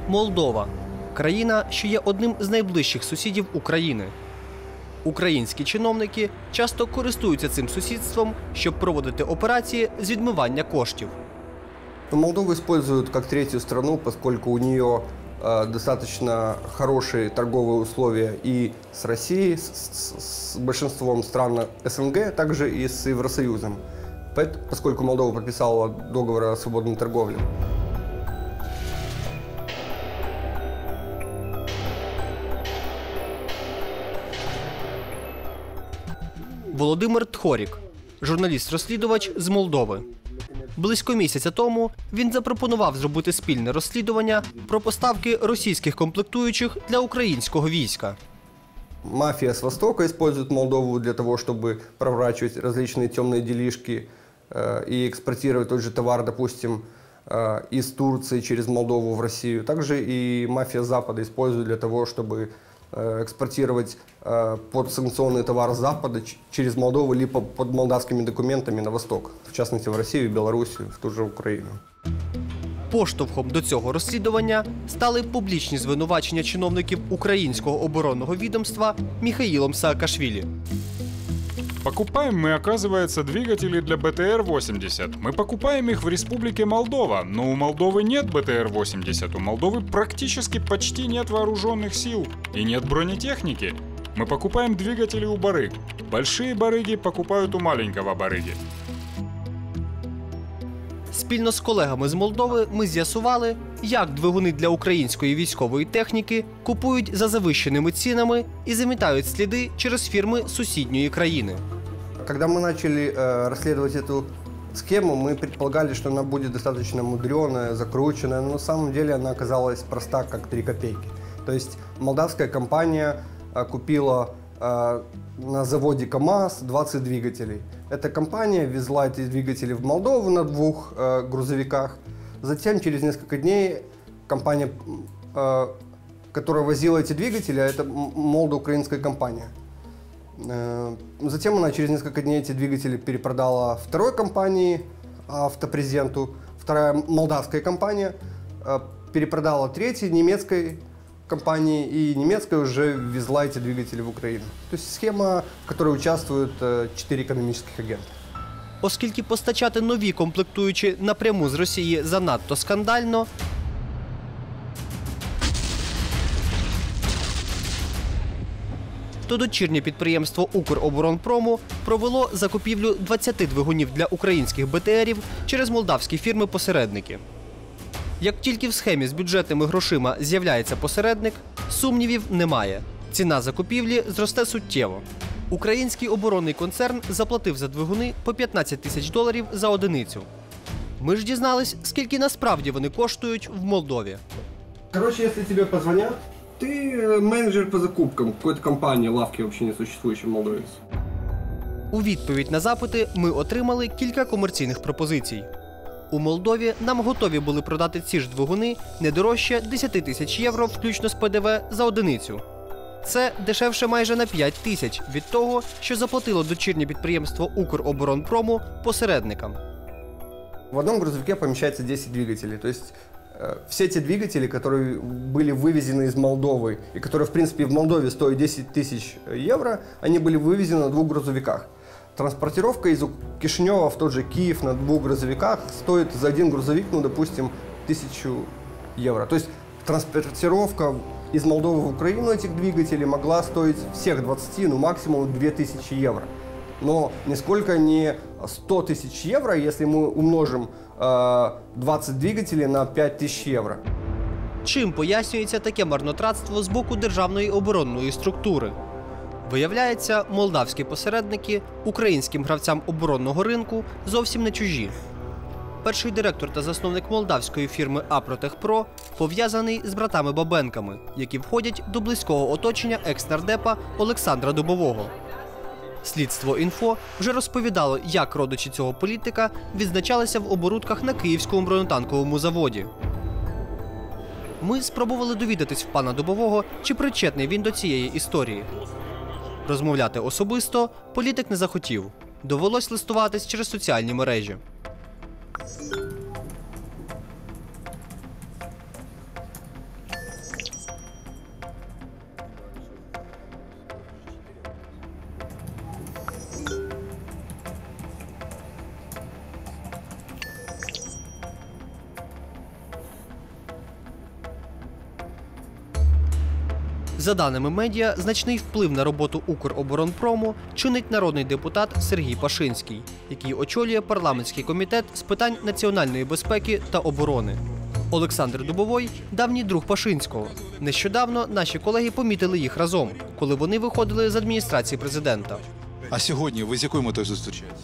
Молдова – країна, що є одним з найближчих сусідів України. Українські чиновники часто користуються цим сусідством, щоб проводити операції з відмивання коштів. Молдову используют как третью страну, поскольку у нее достаточно хорошие торговые условия и с Россией, с большинством стран СНГ, также и с Евросоюзом, поскольку Молдова подписала договор о свободной торговле. Володимир Тхорік – журналіст-розслідувач з Молдови. Близько місяця тому він запропонував зробити спільне розслідування про поставки російських комплектуючих для українського війська. Мафия с Востока использует Молдову для того, чтобы проворачивать различные темные делишки и экспортировать тот же товар, допустим, из Турции через Молдову в Россию. Также и мафия Запада использует для того, чтобы экспортировать подсанкционный товар с Запада через Молдову либо под молдавскими документами на Восток, в частности в Россию, Белоруссию, в ту же Украину. Поштовхом до цього розслідування стали публічні звинувачення чиновників українського оборонного відомства Михаилом Саакашвили. Покупаем мы, оказывается, двигатели для БТР-80. Мы покупаем их в Республике Молдова, но у Молдовы нет БТР-80, у Молдовы практически почти нет вооруженных сил и нет бронетехники. Мы покупаем двигатели у барыг. Большие барыги покупают у маленького барыги. Спільно з колегами з Молдови ми з'ясували, як двигуни для української військової техніки купують за завищеними цінами і замітають сліди через фірми сусідньої країни. Когда мы начали расследовать эту схему, мы предполагали, что она будет достаточно мудреная, закрученная, но на самом деле она оказалась проста, как 3 копейки. То есть молдавская компания купила на заводе КАМАЗ 20 двигателей. Эта компания везла эти двигатели в Молдову на 2 грузовиках. Затем, через несколько дней, компания, которая возила эти двигатели, это молдо-украинская компания. Затем она через несколько дней эти двигатели перепродала второй компании, автопрезенту. Вторая молдавская компания перепродала третьей немецкой компании, и немецкая уже везла эти двигатели в Украину. То есть схема, в которой участвуют 4 экономических агента. Оскільки постачати нові комплектуючі напряму з Росії занадто скандально, то дочірнє підприємство «Укроборонпрому» провело закупівлю 20 двигунів для українських БТРів через молдавські фірми-посередники. Як тільки в схемі з бюджетними грошима з'являється посередник, сумнівів немає. Ціна закупівлі зросте суттєво. Український оборонний концерн заплатив за двигуни по $15 000 за одиницю. Ми ж дізнались, скільки насправді вони коштують в Молдові. Короче, если тебе позвонят, ты менеджер по закупкам какой-то компании, лавки вообще не существующей в Молдове. У відповідь на запити ми отримали кілька комерційних пропозицій. У Молдові нам готові були продати ці ж двигуни не дорожче 10 000 євро, включно з ПДВ, за одиницю. Це дешевше майже на 5 тисяч від того, що заплатило дочірнє підприємство «Укроборонпрому» посередникам. В одном грузовике помещается 10 двигателей. То есть все те двигатели, которые были вывезены из Молдовы и которые, в принципе, в Молдове стоят 10 000 евро, они были вывезены на 2 грузовиках. Транспортировка из Кишинева в тот же Киев на 2 грузовиках стоит за один грузовик, ну, допустим, 1000 евро. То есть транспортировка из Молдовы в Украину этих двигателей могла стоить всех 20, ну, максимум 2000 евро. Но нисколько не 100 000 евро, если мы умножим 20 двигателей на 5000 евро. Чим пояснюється таке марнотратство з боку державної оборонної структури? Виявляється, молдавські посередники українським гравцям оборонного ринку зовсім не чужі. Перший директор та засновник молдавської фірми «Апротехпро» пов'язаний з братами Бабенками, які входять до близького оточення екс-нардепа Олександра Дубового. Слідство.Інфо вже розповідало, як родичі цього політика відзначалися в оборудках на Київському бронетанковому заводі. Ми спробували довідатись в пана Дубового, чи причетний він до цієї історії. Розмовляти особисто політик не захотів. Довелось листуватись через соціальні мережі. За даними медіа, значний вплив на роботу Укроборонпрому чинить народний депутат Сергій Пашинський, який очолює парламентський комітет з питань національної безпеки та оборони. Олександр Дубовой – давній друг Пашинського. Нещодавно наші колеги помітили їх разом, коли вони виходили з адміністрації президента. А сьогодні ви з якою метою зустрічаєтесь?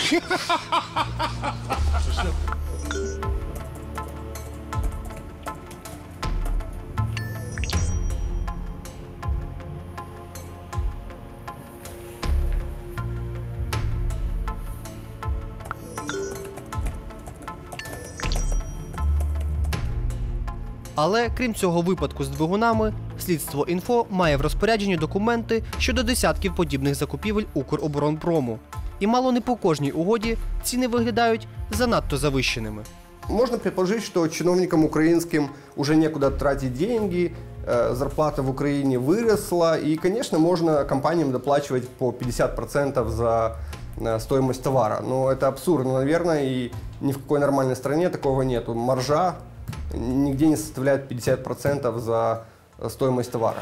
Але, крім цього випадку з двигунами, Слідство.Інфо має в розпорядженні документи щодо десятків подібних закупівель Укроборонпрому. І мало не по кожній угоді ціни виглядають занадто завищеними. Можно предположить, что чиновникам украинским уже некуда тратить деньги, зарплата в Украине выросла, и, конечно, можно компаниям доплачивать по 50% за стоимость товара. Но это абсурдно, наверное, и ни в какой нормальной стране такого нету. Маржа нигде не составляет 50% за стоимость товара.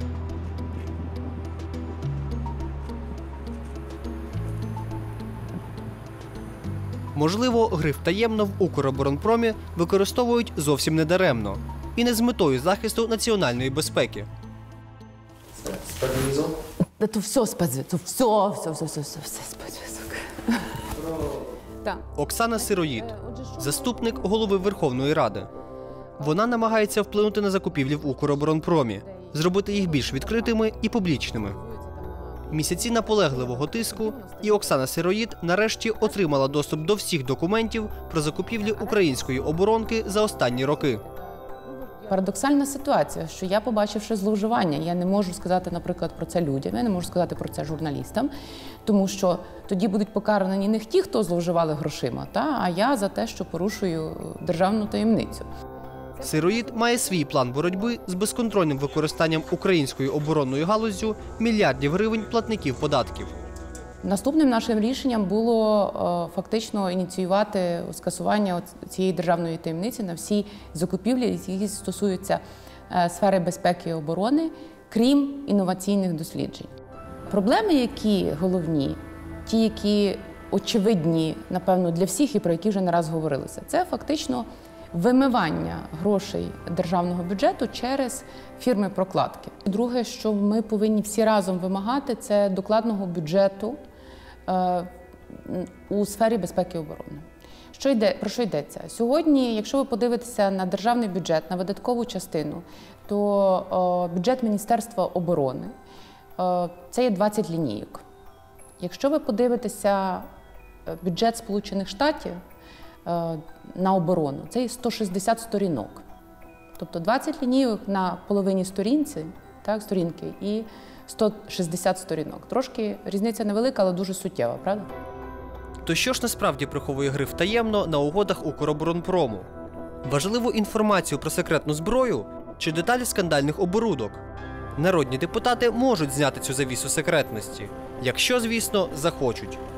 Можливо, гриф «таємно» в Укроборонпромі використовують зовсім недаремно і не з метою захисту національної безпеки. Да то все спецзв'язок, все спецзв'язок. Так. Оксана Сироїд – заступник голови Верховної Ради. Вона намагається вплинути на закупівлі в Укроборонпромі, зробити їх більш відкритими і публічними. Місяці наполегливого тиску, і Оксана Сироїд нарешті отримала доступ до всіх документів про закупівлі української оборонки за останні роки. Парадоксальна ситуація, що я, побачивши зловживання, я не можу сказати, наприклад, про це людям, я не можу сказати про це журналістам, тому що тоді будуть покарані не ті, хто зловживали грошима, а я за те, що порушую державну таємницю. Сироїд має свій план боротьби з безконтрольним використанням українською оборонною галуззю мільярдів гривень платників податків. Наступним нашим рішенням було фактично ініціювати скасування цієї державної таємниці на всі закупівлі, які стосуються сфери безпеки і оборони, крім інноваційних досліджень. Проблеми, які головні, ті, які очевидні, напевно, для всіх і про які вже не раз говорилося, це фактично вимивання грошей державного бюджету через фірми-прокладки. Друге, що ми повинні всі разом вимагати, це докладного бюджету у сфері безпеки і оборони. Про що йдеться? Сьогодні, якщо ви подивитеся на державний бюджет, на видаткову частину, то бюджет Міністерства оборони – це є 20 лінійок. Якщо ви подивитеся бюджет Сполучених Штатів на оборону, це є 160 сторінок. Тобто 20 лінійок на половині сторінки і 160 сторінок. Трошки різниця невелика, але дуже суттєва, правда? То що ж насправді приховує гриф «таємно» на угодах Укроборонпрому? Важливу інформацію про секретну зброю чи деталі скандальних оборудок? Народні депутати можуть зняти цю завісу секретності, якщо, звісно, захочуть.